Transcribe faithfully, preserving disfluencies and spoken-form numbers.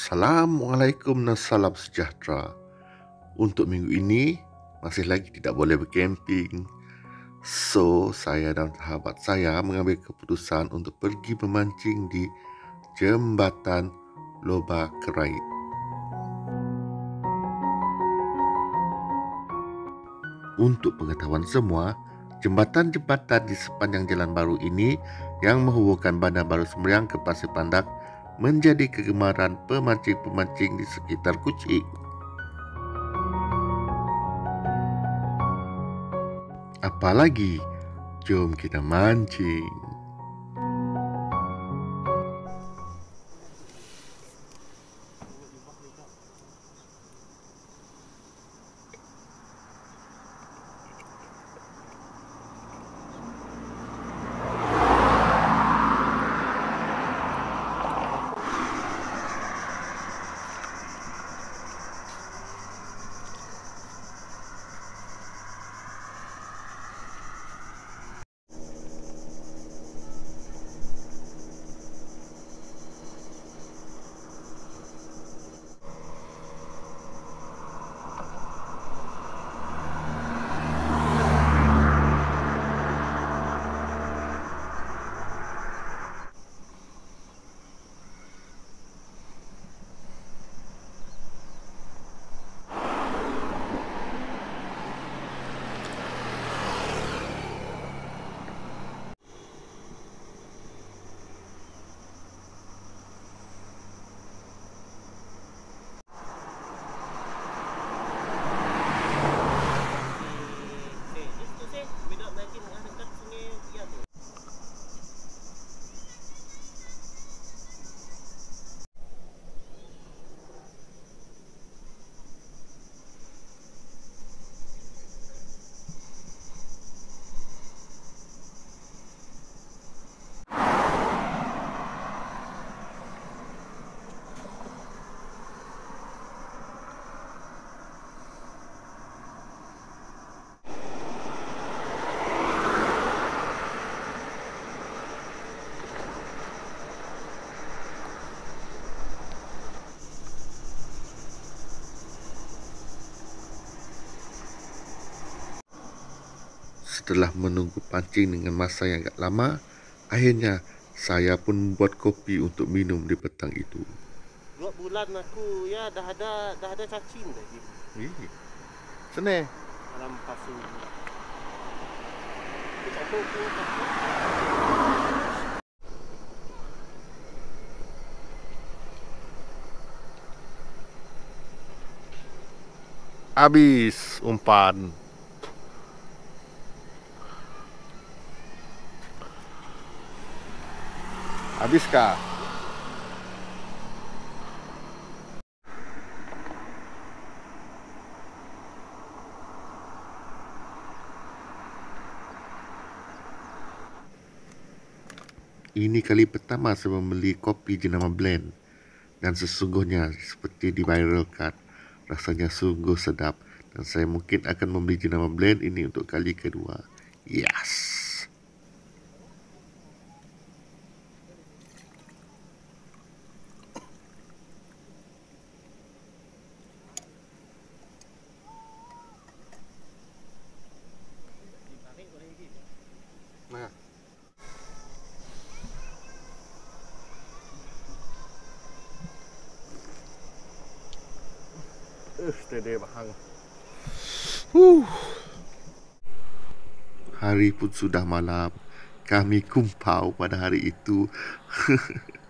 Assalamualaikum dan salam sejahtera. Untuk minggu ini, masih lagi tidak boleh berkemping. So, saya dan sahabat saya mengambil keputusan untuk pergi memancing di Jembatan Loba Kerait. Untuk pengetahuan semua, jembatan-jembatan di sepanjang jalan baru ini yang menghubungkan Bandar Baru Semeriang ke Pasir Pandak menjadi kegemaran pemancing-pemancing di sekitar Kuching. Apalagi, jom kita mancing. Setelah menunggu pancing dengan masa yang agak lama, akhirnya saya pun membuat kopi untuk minum di petang itu. Dua bulan aku ya dah ada dah ada cacing lagi. Ih, senang. Dalam pasu. Habis umpan. Habiskah? Ini kali pertama saya membeli kopi jenama blend, dan sesungguhnya seperti diviralkan, rasanya sungguh sedap, dan saya mungkin akan membeli jenama blend ini untuk kali kedua. Yes. Nah. Uh, steady bahang. Huh. Hari pun sudah malam. Kami kumpau pada hari itu.